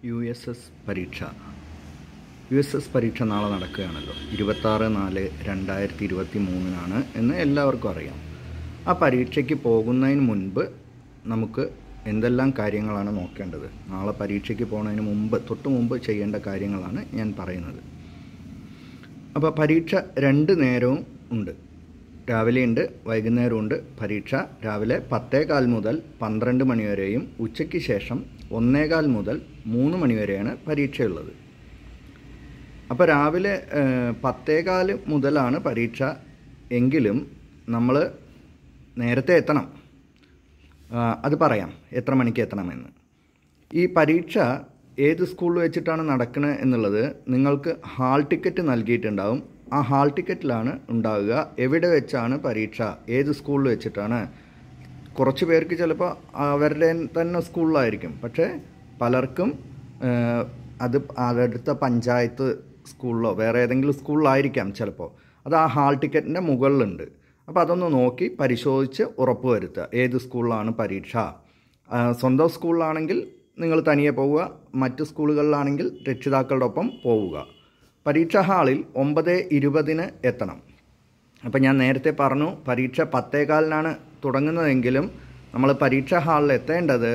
USS പരീക്ഷ. USS പരീക്ഷ നാളെ നടക്കുകയാണല്ലോ. 26/4/2023 എന്ന് എല്ലാവർക്കും അറിയാം. ആ പരീക്ഷയ്ക്ക് പോകുന്നതിന് മുൻപ് നമുക്ക് എന്തെല്ലാം കാര്യങ്ങളാണ് നോക്കേണ്ടത്, നാളെ പരീക്ഷയ്ക്ക് പോകുന്നതിന് മുമ്പ് തൊട്ട് മുമ്പ് ചെയ്യേണ്ട കാര്യങ്ങളാണ് ഞാൻ പറയുന്നത്. അപ്പോൾ പരീക്ഷ 2 നേരവും ഉണ്ട്. രാവിലെയുണ്ട്, വൈകുന്നേരമുണ്ട്. പരീക്ഷ രാവിലെ 10:15 മുതൽ 12 മണി വരെയും ഉച്ചയ്ക്ക് ശേഷം 1:15 മുതൽ 3 മണി വരെയാണ് പരീക്ഷയുള്ളത്. അപ്പോൾ രാവിലെ 10:15 മുതലാണ് പരീക്ഷ എങ്കിലും നമ്മൾ നേരത്തെ എത്തണം. അത് പറയാം എത്ര മണിക്ക് എത്തണമെന്ന്. ഈ പരീക്ഷ ഏത് സ്കൂളിൽ വെച്ചിട്ടാണ് നടക്കുന്നത് എന്നുള്ളത് നിങ്ങൾക്ക് ഹാൾ ടിക്കറ്റ് നൽകിയിട്ടുണ്ടാവും. ആ ഹാൾ ടിക്കറ്റിലാണ് ഉണ്ടാവുക എവിടെ വെച്ചാണ് പരീക്ഷ, ഏത് സ്കൂളിൽ വെച്ചിട്ടാണ്. കുറച്ച് പേർക്ക് ചിലപ്പോൾ അവരുടെ തന്നെ സ്കൂളിലായിരിക്കും, പക്ഷേ പലർക്കും അത് അടുത്ത പഞ്ചായത്ത് സ്കൂളിലോ വേറെ ഏതെങ്കിലും സ്കൂളിലായിരിക്കാം ചിലപ്പോൾ. അത് ആ ഹാൾ ടിക്കറ്റിൻ്റെ മുകളിലുണ്ട്. അപ്പോൾ അതൊന്ന് നോക്കി പരിശോധിച്ച് ഉറപ്പ് വരുത്തുക ഏത് സ്കൂളിലാണ് പരീക്ഷ. സ്വന്തം സ്കൂളിലാണെങ്കിൽ നിങ്ങൾ തനിയെ പോവുക, മറ്റ് സ്കൂളുകളിലാണെങ്കിൽ രക്ഷിതാക്കളുടെ ഒപ്പം പോവുക. പരീക്ഷാ ഹാളിൽ 9:20 എത്തണം. അപ്പോൾ ഞാൻ നേരത്തെ പറഞ്ഞു പരീക്ഷ 10:15 തുടങ്ങുന്നതെങ്കിലും നമ്മൾ പരീക്ഷാ ഹാളിൽ എത്തേണ്ടത്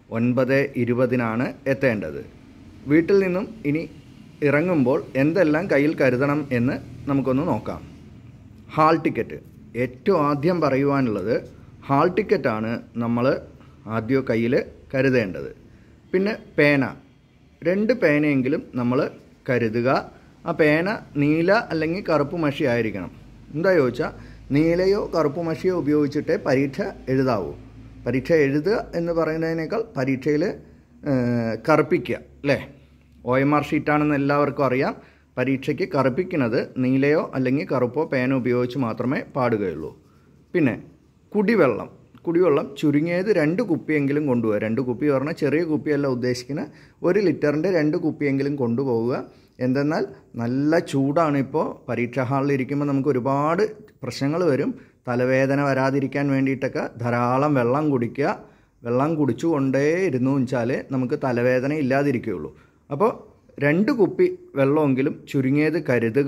9:20 എത്തേണ്ടത്. വീട്ടിൽ നിന്നും ഇനി ഇറങ്ങുമ്പോൾ എന്തെല്ലാം കയ്യിൽ കരുതണം എന്ന് നമുക്കൊന്ന് നോക്കാം. ഹാൾ ടിക്കറ്റ് ഏറ്റവും ആദ്യം പറയുവാനുള്ളത്. ഹാൾ ടിക്കറ്റാണ് നമ്മൾ ആദ്യം കയ്യിൽ കരുതേണ്ടത്. പിന്നെ പേന, 2 പേനയെങ്കിലും നമ്മൾ കരുതുക. ആ പേന നീല അല്ലെങ്കിൽ കറുപ്പ് മഷി ആയിരിക്കണം. എന്താ ചോദിച്ചാൽ നീലയോ കറുപ്പ് മഷിയോ ഉപയോഗിച്ചിട്ടേ പരീക്ഷ എഴുതാവൂ. പരീക്ഷ എഴുതുക എന്ന് പറയുന്നതിനേക്കാൾ പരീക്ഷയിൽ കറുപ്പിക്കുക അല്ലേ. OMR ഷീറ്റാണെന്ന് എല്ലാവർക്കും അറിയാം. പരീക്ഷയ്ക്ക് കറുപ്പിക്കുന്നത് നീലയോ അല്ലെങ്കിൽ കറുപ്പോ പേന ഉപയോഗിച്ച് മാത്രമേ പാടുകയുള്ളൂ. പിന്നെ കുടിവെള്ളം ചുരുങ്ങിയത് 2 കുപ്പിയെങ്കിലും കൊണ്ടുപോവുക. 2 കുപ്പി പറഞ്ഞാൽ ചെറിയ കുപ്പിയല്ല ഉദ്ദേശിക്കുന്നത്, 1 ലിറ്ററിൻ്റെ 2 കുപ്പിയെങ്കിലും കൊണ്ടുപോവുക. എന്തെന്നാൽ നല്ല ചൂടാണ് ഇപ്പോൾ. പരീക്ഷാ ഹാളിൽ ഇരിക്കുമ്പോൾ നമുക്ക് ഒരുപാട് പ്രശ്നങ്ങൾ വരും. തലവേദന വരാതിരിക്കാൻ വേണ്ടിയിട്ടൊക്കെ ധാരാളം വെള്ളം കുടിക്കുക. വെള്ളം കുടിച്ചുകൊണ്ടേ ഇരുന്നു വെച്ചാൽ നമുക്ക് തലവേദന ഇല്ലാതിരിക്കുകയുള്ളൂ. അപ്പോൾ 2 കുപ്പി വെള്ളമെങ്കിലും ചുരുങ്ങിയത് കരുതുക.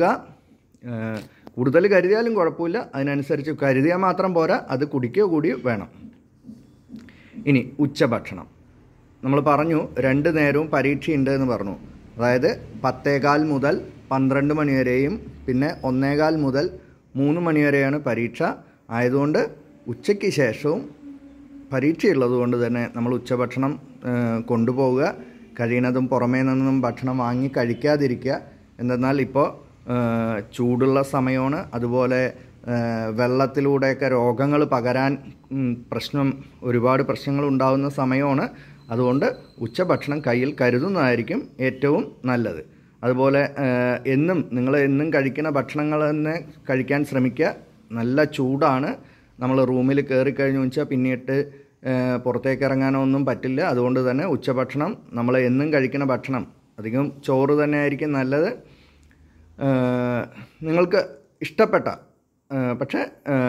കൂടുതൽ കരുതിയാലും കുഴപ്പമില്ല, അതിനനുസരിച്ച് കരുതിയാൽ മാത്രം പോരാ, അത് കുടിക്കുക കൂടി വേണം. ഇനി ഉച്ചഭക്ഷണം നമ്മൾ പറഞ്ഞു 2 നേരവും പരീക്ഷയുണ്ട് എന്ന് പറഞ്ഞു. അതായത് 10:15 മുതൽ 12 മണി വരെയും പിന്നെ 1:15 മുതൽ 3 മണി വരെയാണ് പരീക്ഷ. ആയതുകൊണ്ട് ഉച്ചയ്ക്ക് ശേഷവും പരീക്ഷയുള്ളത് കൊണ്ട് തന്നെ നമ്മൾ ഉച്ചഭക്ഷണം കൊണ്ടുപോവുക. കഴിയുന്നതും പുറമേ നിന്നും ഭക്ഷണം വാങ്ങി കഴിക്കാതിരിക്കുക. എന്തെന്നാൽ ഇപ്പോൾ ചൂടുള്ള സമയമാണ്. അതുപോലെ വെള്ളത്തിലൂടെയൊക്കെ രോഗങ്ങൾ പകരാൻ ഒരുപാട് പ്രശ്നങ്ങൾ ഉണ്ടാകുന്ന സമയമാണ്. അതുകൊണ്ട് ഉച്ചഭക്ഷണം കയ്യിൽ കരുതുന്നതായിരിക്കും ഏറ്റവും നല്ലത്. അതുപോലെ നിങ്ങൾ എന്നും കഴിക്കുന്ന ഭക്ഷണങ്ങൾ തന്നെ കഴിക്കാൻ ശ്രമിക്കുക. നല്ല ചൂടാണ്. നമ്മൾ റൂമിൽ കയറിക്കഴിഞ്ഞു വെച്ചാൽ പിന്നീട് പുറത്തേക്ക് ഇറങ്ങാനോ ഒന്നും പറ്റില്ല. അതുകൊണ്ട് തന്നെ ഉച്ചഭക്ഷണം നമ്മൾ എന്നും കഴിക്കുന്ന ഭക്ഷണം, അധികം ചോറ് തന്നെ ആയിരിക്കും നല്ലത്. നിങ്ങൾക്ക് ഇഷ്ടപ്പെട്ട പക്ഷേ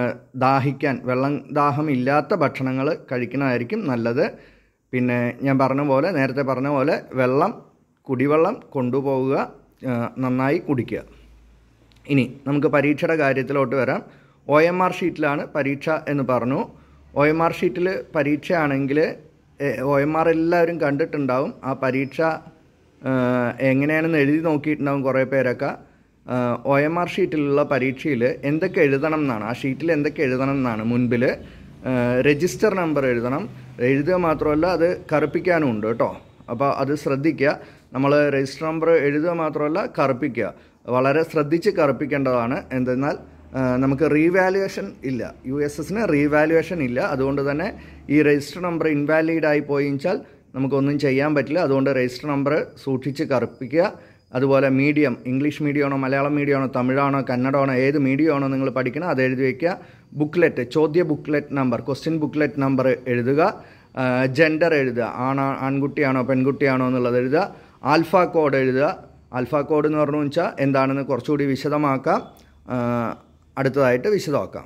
വെള്ളം ദാഹമില്ലാത്ത ഭക്ഷണങ്ങൾ കഴിക്കുന്നതായിരിക്കും നല്ലത്. പിന്നെ ഞാൻ നേരത്തെ പറഞ്ഞ പോലെ കുടിവെള്ളം കൊണ്ടുപോവുക, നന്നായി കുടിക്കുക. ഇനി നമുക്ക് പരീക്ഷയുടെ കാര്യത്തിലോട്ട് വരാം. OMR ഷീറ്റിലാണ് പരീക്ഷ എന്ന് പറഞ്ഞു. OMR ഷീറ്റിൽ പരീക്ഷയാണെങ്കിൽ OMR എല്ലാവരും കണ്ടിട്ടുണ്ടാവും. ആ പരീക്ഷ എങ്ങനെയാണെന്ന് എഴുതി നോക്കിയിട്ടുണ്ടാവും കുറേ പേരൊക്കെ. OMR ഷീറ്റിലുള്ള പരീക്ഷയിൽ എന്തൊക്കെ എഴുതണം എന്നാണ്, ആ ഷീറ്റിൽ എന്തൊക്കെ എഴുതണം എന്നാണ്. മുൻപിൽ രജിസ്റ്റർ നമ്പർ എഴുതണം. എഴുതുക മാത്രമല്ല അത് കറുപ്പിക്കാനും ഉണ്ട് കേട്ടോ. അപ്പോൾ അത് ശ്രദ്ധിക്കുക. നമ്മൾ രജിസ്റ്റർ നമ്പർ എഴുതുക മാത്രമല്ല കറുപ്പിക്കുക. വളരെ ശ്രദ്ധിച്ച് കറുപ്പിക്കേണ്ടതാണ്. എന്തെന്നാൽ നമുക്ക് റീവാലുവേഷൻ ഇല്ല, USSന് റീവാലുവേഷൻ ഇല്ല. അതുകൊണ്ട് തന്നെ ഈ രജിസ്റ്റർ നമ്പർ ഇൻവാലിഡായി പോയിച്ചാൽ നമുക്കൊന്നും ചെയ്യാൻ പറ്റില്ല. അതുകൊണ്ട് രജിസ്റ്റർ നമ്പർ സൂക്ഷിച്ച് കറുപ്പിക്കുക. അതുപോലെ മീഡിയം, ഇംഗ്ലീഷ് മീഡിയമാണോ മലയാളം മീഡിയമാണോ തമിഴാണോ കന്നഡമാണോ ഏത് മീഡിയമാണോ നിങ്ങൾ പഠിക്കണം അത് എഴുതി വയ്ക്കുക. ബുക്ക്ലെറ്റ്, ചോദ്യ booklet number, question booklet number എഴുതുക. ജെൻഡർ എഴുതുക, ആൺകുട്ടിയാണോ പെൺകുട്ടിയാണോ എന്നുള്ളത് എഴുതുക. ആൽഫ കോഡ് എഴുതുക. ആൽഫ കോഡ് എന്ന് പറഞ്ഞു വെച്ചാൽ എന്താണെന്ന് കുറച്ചുകൂടി വിശദമാക്കാം, അടുത്തതായിട്ട് വിശദമാക്കാം.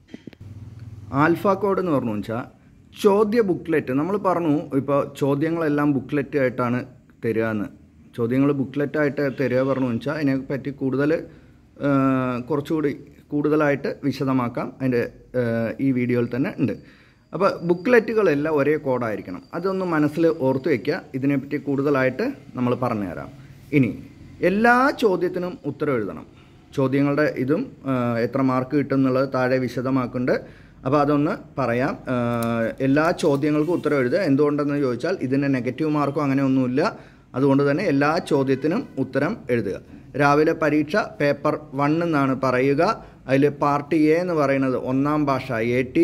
ആൽഫ കോഡ് എന്ന് പറഞ്ഞു വെച്ചാൽ ചോദ്യ ബുക്ക്ലെറ്റ് നമ്മൾ പറഞ്ഞു. ഇപ്പോൾ ചോദ്യങ്ങളെല്ലാം ബുക്ക്ലെറ്റ് ആയിട്ടാണ് തരികയെന്ന്, ചോദ്യങ്ങൾ ബുക്ക്ലെറ്റായിട്ട് തരിക പറഞ്ഞു വെച്ചാൽ അതിനെപ്പറ്റി കുറച്ചുകൂടി കൂടുതലായിട്ട് വിശദമാക്കാം. അതിൻ്റെ ഈ വീഡിയോയിൽ തന്നെ ഉണ്ട്. അപ്പോൾ ബുക്ക്ലെറ്റുകളെല്ലാം ഒരേ കോഡായിരിക്കണം. അതൊന്ന് മനസ്സിൽ ഓർത്ത് വയ്ക്കുക. ഇതിനെപ്പറ്റി കൂടുതലായിട്ട് നമ്മൾ പറഞ്ഞുതരാം. ഇനി എല്ലാ ചോദ്യത്തിനും ഉത്തരം എഴുതണം. ചോദ്യങ്ങളുടെ ഇതും എത്ര മാർക്ക് കിട്ടും എന്നുള്ളത് താഴെ വിശദമാക്കുന്നുണ്ട്. അപ്പോൾ അതൊന്ന് പറയാം. എല്ലാ ചോദ്യങ്ങൾക്കും ഉത്തരം എഴുതുക. എന്തുകൊണ്ടെന്ന് ചോദിച്ചാൽ ഇതിന് നെഗറ്റീവ് മാർക്കോ അങ്ങനെയൊന്നുമില്ല. അതുകൊണ്ട് തന്നെ എല്ലാ ചോദ്യത്തിനും ഉത്തരം എഴുതുക. രാവിലെ പരീക്ഷ പേപ്പർ 1 എന്നാണ് പറയുക. അതിൽ പാർട്ട് എ എന്ന് പറയുന്നത് 1ാം ഭാഷ AT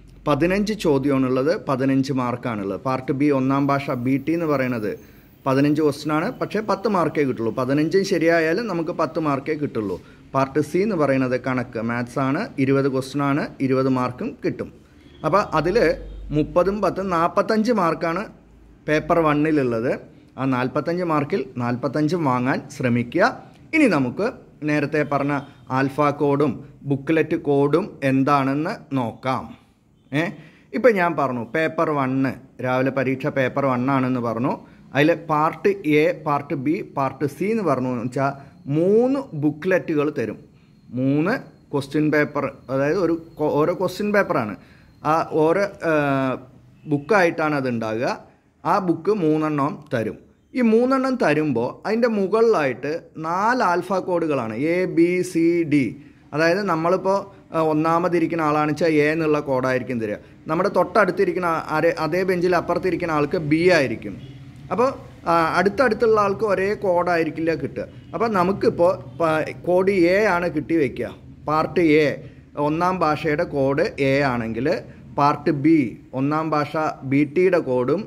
15 ചോദ്യമാണുള്ളത്, 15 മാർക്കാണുള്ളത്. പാർട്ട് ബി 1ാം ഭാഷ BT എന്ന് പറയുന്നത് 15 ക്വസ്റ്റ്യനാണ്, പക്ഷേ 10 മാർക്കേ കിട്ടുള്ളൂ. 15 ശരിയായാലും നമുക്ക് 10 മാർക്കേ കിട്ടുള്ളൂ. പാർട്ട് സി എന്ന് പറയുന്നത് കണക്ക് മാത്സ് ആണ്, 20 ക്വസ്റ്റ്യനാണ്, 20 മാർക്കും കിട്ടും. അപ്പോൾ അതിൽ 30ഉം 10ഉം 45 മാർക്കാണ് പേപ്പർ 1-ലുള്ളത്. ആ 45 മാർക്കിൽ 45 വാങ്ങാൻ ശ്രമിക്കുക. ഇനി നമുക്ക് നേരത്തെ പറഞ്ഞ ആൽഫ കോഡും ബുക്ക്ലെറ്റ് കോഡും എന്താണെന്ന് നോക്കാം. ഇപ്പം ഞാൻ പറഞ്ഞു പേപ്പർ 1 രാവിലെ പരീക്ഷ പേപ്പർ 1 ആണെന്ന് പറഞ്ഞു. അതിൽ part A, part B, part C എന്ന് പറഞ്ഞു വെച്ചാൽ 3 ബുക്ക്ലെറ്റുകൾ തരും. 3 ക്വസ്റ്റ്യൻ പേപ്പർ, അതായത് ഓരോ ക്വസ്റ്റ്യൻ പേപ്പറാണ്. ആ ഓരോ ബുക്കായിട്ടാണ് അത് ഉണ്ടാകുക. ആ ബുക്ക് 3 എണ്ണം തരും. ഈ 3 എണ്ണം തരുമ്പോൾ അതിൻ്റെ മുകളിലായിട്ട് 4 ആൽഫ കോഡുകളാണ്, ABCD. അതായത് നമ്മളിപ്പോൾ ഒന്നാമതിരിക്കുന്ന ആളാണെന്ന് വെച്ചാൽ A എന്നുള്ള കോഡായിരിക്കും തരിക. നമ്മുടെ തൊട്ടടുത്തിരിക്കുന്ന അതേ ബെഞ്ചിൽ അപ്പുറത്തിരിക്കുന്ന ആൾക്ക് B ആയിരിക്കും. അപ്പോൾ അടുത്തടുത്തുള്ള ആൾക്ക് ഒരേ കോഡായിരിക്കില്ല കിട്ടുക. അപ്പോൾ നമുക്കിപ്പോൾ കോഡ് A ആണ് കിട്ടി വയ്ക്കുക. പാർട്ട് A 1ാം ഭാഷയുടെ കോഡ് A ആണെങ്കിൽ പാർട്ട് B 1ാം ഭാഷ BTയുടെ കോഡും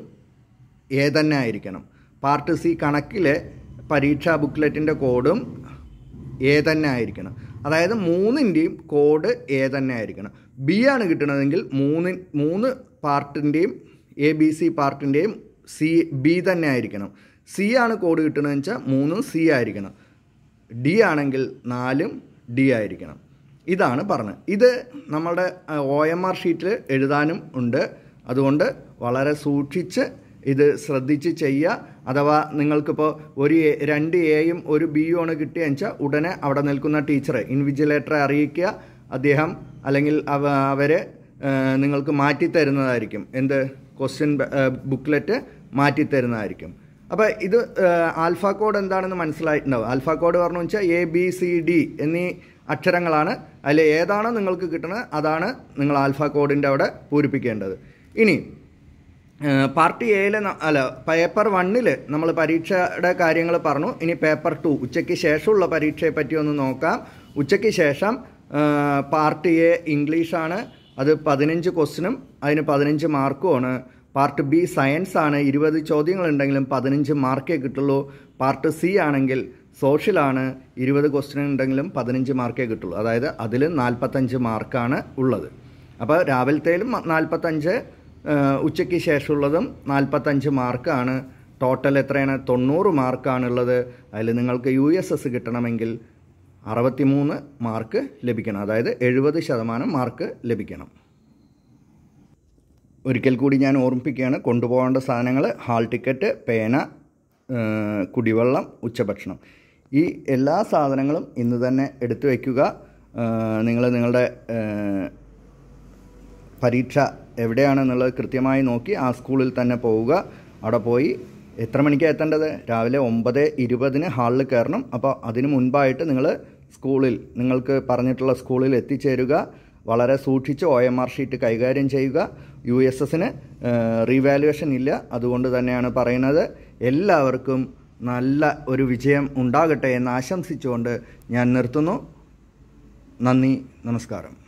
A തന്നെ ആയിരിക്കണം. പാർട്ട് സി കണക്കിലെ പരീക്ഷാ ബുക്ക്ലെറ്റിൻ്റെ കോഡും A തന്നെ ആയിരിക്കണം. അതായത് 3ൻ്റെയും കോഡ് A തന്നെ ആയിരിക്കണം. B ആണ് കിട്ടണതെങ്കിൽ 3 പാർട്ടിൻ്റെയും ABC പാർട്ടിൻ്റെയും B തന്നെ ആയിരിക്കണം. C ആണ് കോഡ് കിട്ടണമെന്ന് വെച്ചാൽ 3ഉം C ആയിരിക്കണം. D ആണെങ്കിൽ 4ഉം D ആയിരിക്കണം. ഇതാണ് പറഞ്ഞത്. ഇത് നമ്മളുടെ OMR ഷീറ്റിൽ എഴുതാനും ഉണ്ട്. അതുകൊണ്ട് വളരെ സൂക്ഷിച്ച് ഇത് ശ്രദ്ധിച്ച് ചെയ്യുക. അഥവാ നിങ്ങൾക്കിപ്പോൾ 2 Aയും 1 Bയും ആണ് കിട്ടിയെന്ന് വെച്ചാൽ ഉടനെ അവിടെ നിൽക്കുന്ന ടീച്ചറെ, ഇൻവിജിലേറ്ററെ അറിയിക്കുക. അദ്ദേഹം അല്ലെങ്കിൽ അവരെ നിങ്ങൾക്ക് മാറ്റിത്തരുന്നതായിരിക്കും. Question booklet മാറ്റിത്തരുന്നതായിരിക്കും. അപ്പോൾ ഇത് ആൽഫ കോഡ് എന്താണെന്ന് മനസ്സിലായിട്ടുണ്ടാവും. ആൽഫ കോഡ് പറഞ്ഞു വെച്ചാൽ ABCD എന്നീ അക്ഷരങ്ങളാണ്. അതിൽ ഏതാണോ നിങ്ങൾക്ക് കിട്ടുന്നത് അതാണ് നിങ്ങൾ ആൽഫ കോഡിൻ്റെ അവിടെ പൂരിപ്പിക്കേണ്ടത്. ഇനി പാർട്ട് എയിൽ പേപ്പർ 1-ൽ നമ്മൾ പരീക്ഷയുടെ കാര്യങ്ങൾ പറഞ്ഞു. ഇനി പേപ്പർ 2 ഉച്ചയ്ക്ക് ശേഷമുള്ള പരീക്ഷയെ പറ്റി ഒന്ന് നോക്കാം. ഉച്ചയ്ക്ക് ശേഷം പാർട്ട് എ ഇംഗ്ലീഷാണ്. അത് 15 ക്വസ്റ്റ്യനും അതിന് 15 മാർക്കുമാണ്. പാർട്ട് ബി സയൻസ് ആണ്. 20 ചോദ്യങ്ങളുണ്ടെങ്കിലും 15 മാർക്കേ കിട്ടുള്ളൂ. പാർട്ട് സി ആണെങ്കിൽ സോഷ്യലാണ്. 20 ക്വസ്റ്റ്യൻ ഉണ്ടെങ്കിലും 15 മാർക്കേ കിട്ടുള്ളൂ. അതായത് അതിൽ 45 മാർക്കാണ് ഉള്ളത്. അപ്പോൾ രാവിലത്തേലും 45, ഉച്ചയ്ക്ക് ശേഷമുള്ളതും 45 മാർക്കാണ്. ടോട്ടൽ എത്രയാണ്? 90 മാർക്കാണുള്ളത്. അതിൽ നിങ്ങൾക്ക് USS കിട്ടണമെങ്കിൽ 63 മാർക്ക് ലഭിക്കണം. അതായത് 70% മാർക്ക് ലഭിക്കണം. ഒരിക്കൽ കൂടി ഞാൻ ഓർമ്മിപ്പിക്കുകയാണ്, കൊണ്ടുപോകേണ്ട സാധനങ്ങൾ ഹാൾ ടിക്കറ്റ്, പേന, കുടിവെള്ളം, ഉച്ചഭക്ഷണം. ഈ എല്ലാ സാധനങ്ങളും ഇന്ന് തന്നെ എടുത്തു വയ്ക്കുക. നിങ്ങളുടെ പരീക്ഷ എവിടെയാണെന്നുള്ളത് കൃത്യമായി നോക്കി ആ സ്കൂളിൽ തന്നെ പോവുക. അവിടെ പോയി എത്ര മണിക്കാണ് എത്തേണ്ടത്? രാവിലെ 9:20 ഹാളിൽ കയറണം. അപ്പോൾ അതിന് മുൻപായിട്ട് നിങ്ങൾ നിങ്ങൾക്ക് പറഞ്ഞിട്ടുള്ള സ്കൂളിൽ എത്തിച്ചേരുക. വളരെ സൂക്ഷിച്ച് OMR ഷീറ്റ് കൈകാര്യം ചെയ്യുക. USSന് റീവാലുവേഷൻ ഇല്ല. അതുകൊണ്ട് തന്നെയാണ് പറയുന്നത്. എല്ലാവർക്കും നല്ല ഒരു വിജയം ഉണ്ടാകട്ടെ എന്ന് ആശംസിച്ചുകൊണ്ട് ഞാൻ നിർത്തുന്നു. നന്ദി, നമസ്കാരം.